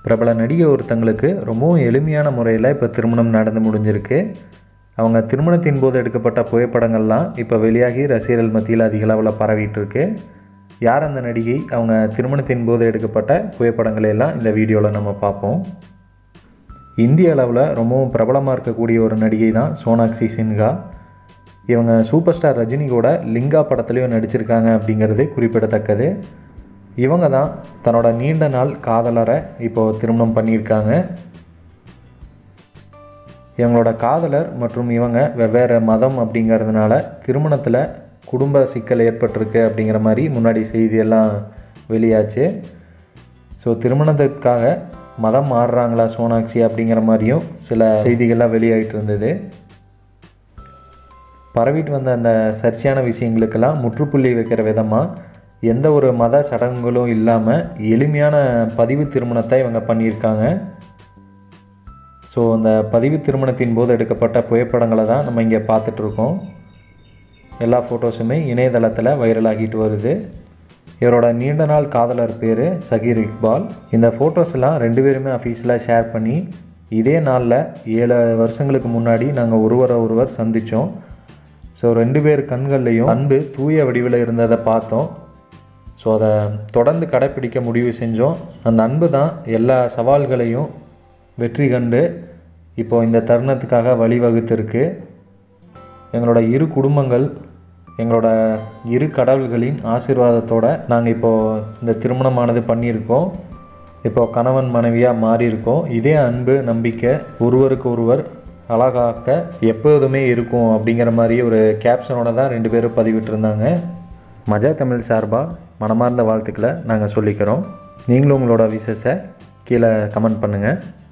பிரபல நடிகை ஒருத்தங்களுக்கு ரொம்பவும் எளிமையான முறையில் இப்போ திருமணம் நடந்து முடிஞ்சிருக்கு. அவங்க திருமணத்தின் போது எடுக்கப்பட்ட புகைப்படங்கள்லாம் இப்போ வெளியாகி ரசிகர்கள் மத்தியில் அதிக அளவில் பரவிட்டு இருக்கு. யார் அந்த நடிகை, அவங்க திருமணத்தின் போது எடுக்கப்பட்ட புகைப்படங்களை எல்லாம் இந்த வீடியோவில் நம்ம பார்ப்போம். இந்திய அளவில் ரொம்பவும் பிரபலமாக இருக்கக்கூடிய ஒரு நடிகை தான் சோனாக்ஷி சின்ஹா. இவங்க சூப்பர் ஸ்டார் ரஜினி கூட லிங்கா படத்துலையும் நடிச்சிருக்காங்க அப்படிங்கிறது குறிப்பிடத்தக்கது. இவங்க தான் தன்னோட நீண்ட நாள் காதலரை இப்போது திருமணம் பண்ணியிருக்காங்க. இவங்களோட காதலர் மற்றும் இவங்க வெவ்வேறு மதம் அப்படிங்கிறதுனால திருமணத்தில் குடும்ப சிக்கல் ஏற்பட்டிருக்கு அப்படிங்கிற மாதிரி முன்னாடி செய்தியெல்லாம் வெளியாச்சு. ஸோ திருமணத்துக்காக மதம் மாறுறாங்களா சோனாக்ஷி அப்படிங்கிற மாதிரியும் சில செய்திகள்லாம் வெளியாகிட்டு இருந்தது. பரவிட்டு வந்த அந்த சர்ச்சையான விஷயங்களுக்கெல்லாம் முற்றுப்புள்ளி வைக்கிற விதமாக எந்த ஒரு மத சடங்குகளும் இல்லாமல் எளிமையான பதிவு திருமணத்தை இவங்க பண்ணியிருக்காங்க. ஸோ அந்த பதிவு திருமணத்தின் போது எடுக்கப்பட்ட புகைப்படங்களை தான் நம்ம இங்கே பார்த்துட்ருக்கோம். எல்லா ஃபோட்டோஸுமே இணையதளத்தில் வைரலாகிட்டு வருது. இவரோட நீண்ட நாள் காதலர் பேர் சகீர் இக்பால். இந்த ஃபோட்டோஸ்லாம் 2 பேருமே அஃபீஷியலாக ஷேர் பண்ணி இதே நாளில் 7 வருஷங்களுக்கு முன்னாடி நாங்கள் ஒருவர் சந்தித்தோம். ஸோ 2 பேர் கண்கள்லேயும் அன்பு தூய வடிவில் இருந்ததை பார்த்தோம். ஸோ அதை தொடர்ந்து கடைப்பிடிக்க முடிவு செஞ்சோம். அந்த அன்பு தான் எல்லா சவால்களையும் வெற்றி கண்டு இப்போது இந்த தருணத்துக்காக வழிவகுத்திருக்கு. எங்களோட இரு குடும்பங்கள், எங்களோட இரு கடவுள்களின் ஆசீர்வாதத்தோடு நாங்கள் இப்போது இந்த திருமணமானது பண்ணியிருக்கோம். இப்போது கணவன் மனைவியாக மாறியிருக்கோம். இதே அன்பு நம்பிக்கை ஒருவருக்கு ஒருவர் அழகாக்க எப்போதுமே இருக்கும் அப்படிங்கிற மாதிரி ஒரு கேப்ஷனோட தான் 2 பேரும் பதிவிட்டிருந்தாங்க. மஜா தமிழ் சார்பாக மனமார்ந்த வாழ்த்துக்களை நாங்கள் சொல்லிக்கிறோம். நீங்களும் உங்களோட விஷஸை கீழே கமெண்ட் பண்ணுங்கள்.